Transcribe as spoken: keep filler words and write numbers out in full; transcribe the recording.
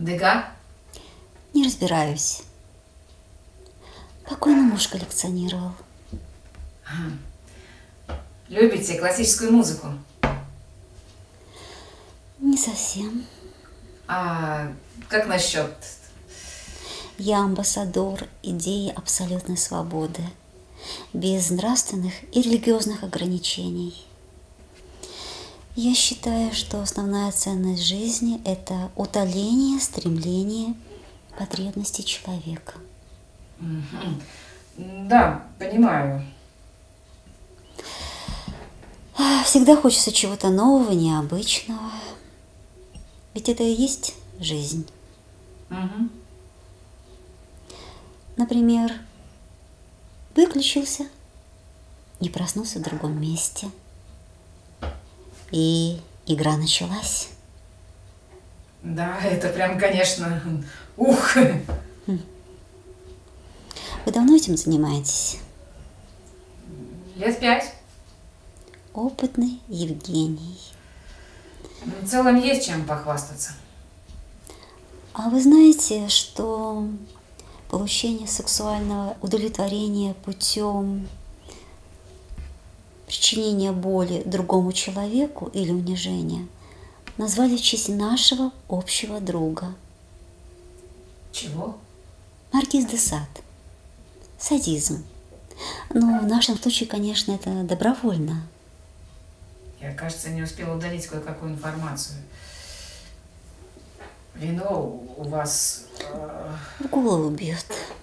Дега? Не разбираюсь. Покойный муж коллекционировал. Любите классическую музыку? Не совсем. А как насчет... Я амбассадор идеи абсолютной свободы, без нравственных и религиозных ограничений. Я считаю, что основная ценность жизни – это утоление стремления, потребностей человека. Да, понимаю. Всегда хочется чего-то нового, необычного. Ведь это и есть жизнь. Угу. Например, выключился и проснулся в другом месте. И игра началась. Да, это прям, конечно, ух! Вы давно этим занимаетесь? Лет пять. Опытный Евгений. В целом есть чем похвастаться. А вы знаете, что получение сексуального удовлетворения путем причинения боли другому человеку или унижения назвали в честь нашего общего друга? Чего? Маркиз де Сад. Садизм. Но в нашем случае, конечно, это добровольно. Я, кажется, не успела удалить кое-какую информацию. Вино у вас... В голову бьет.